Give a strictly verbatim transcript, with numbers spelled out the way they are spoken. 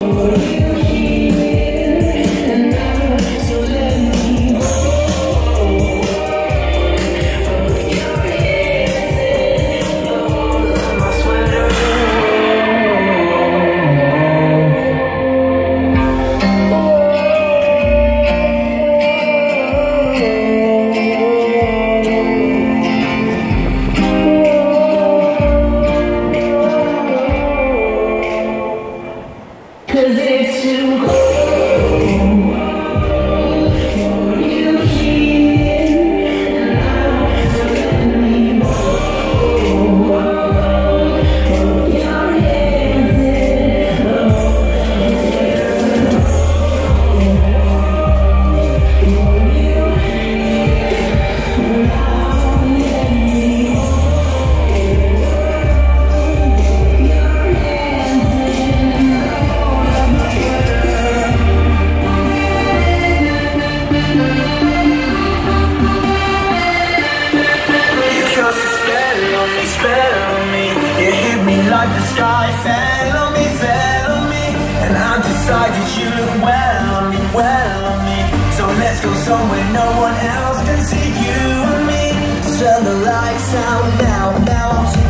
Like the sky fell on me, fell on me, and I decided you look well on me, well on me. So let's go somewhere no one else can see, you and me. Turn the lights out now, now I'm